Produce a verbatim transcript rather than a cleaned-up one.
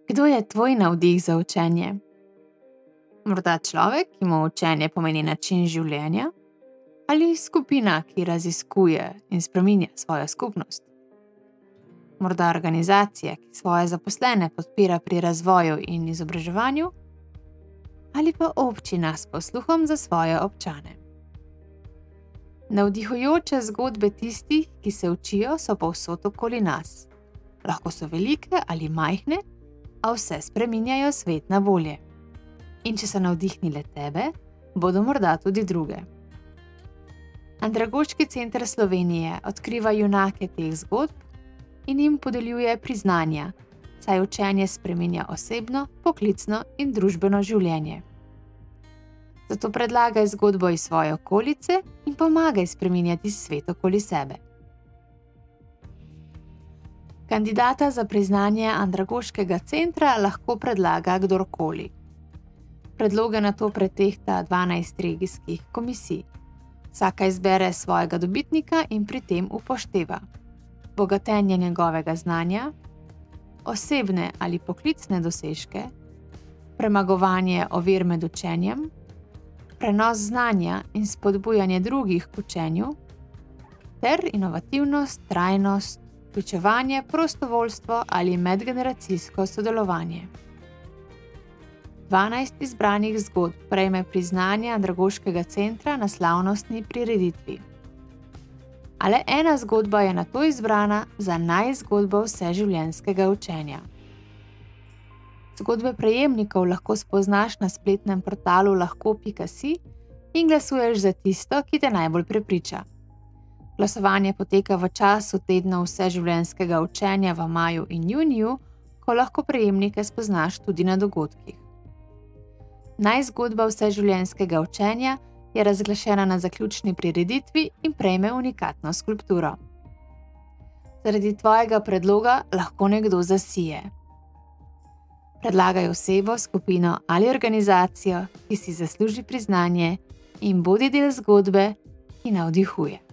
Kdo je tvoj navdih za učenje? Morda človek, ki mu učenje pomeni način življenja, ali skupina, ki raziskuje in spreminja svojo skupnost? Morda organizacija, ki svoje zaposlene podpira pri razvoju in izobraževanju, ali pa občina s posluhom za svoje občane. Navdihujoče zgodbe tistih, ki se učijo, so povsod okoli nas. Lahko so velike ali majhne, a vse spreminjajo svet na bolje. In če so navdihnile tebe, bodo morda tudi druge. Andragoški center Slovenije odkriva junake teh zgodb in jim podeljuje priznanja, saj učenje spreminja osebno, poklicno in družbeno življenje. Zato predlagaj zgodbo iz svoje okolice in pomagaj spreminjati svet okoli sebe. Kandidata za priznanje Andragoškega centra lahko predlaga kdorkoli. Predloge nato pretehta dvanajst regijskih komisij. Vsaka izbere svojega dobitnika in pri tem upošteva bogatenje njegovega znanja, osebne ali poklicne dosežke, premagovanje ovir med učenjem, prenos znanja in spodbujanje drugih k učenju, ter inovativnost, trajnost, vključevanje, prostovoljstvo ali medgeneracijsko sodelovanje. dvanajst izbranih zgodb prejme priznanje Andragoškega centra na slavnostni prireditvi. A le ena zgodba je nato izbrana za najzgodbo vseživljenjskega učenja. Zgodbe prejemnikov lahko spoznaš na spletnem portalu lahko pika si in glasuješ za tisto, ki te najbolj prepriča. Glasovanje poteka v času tedna vseživljenjskega učenja v maju in juniju, ko lahko prejemnike spoznaš tudi na dogodkih. Najzgodba vseživljenjskega učenja je razglašena na zaključni prireditvi in prejme unikatno skulpturo. Zaradi tvojega predloga lahko nekdo zasije. Predlagaj osebo, skupino ali organizacijo, ki si zasluži priznanje, in bodi del zgodbe, ki navdihuje.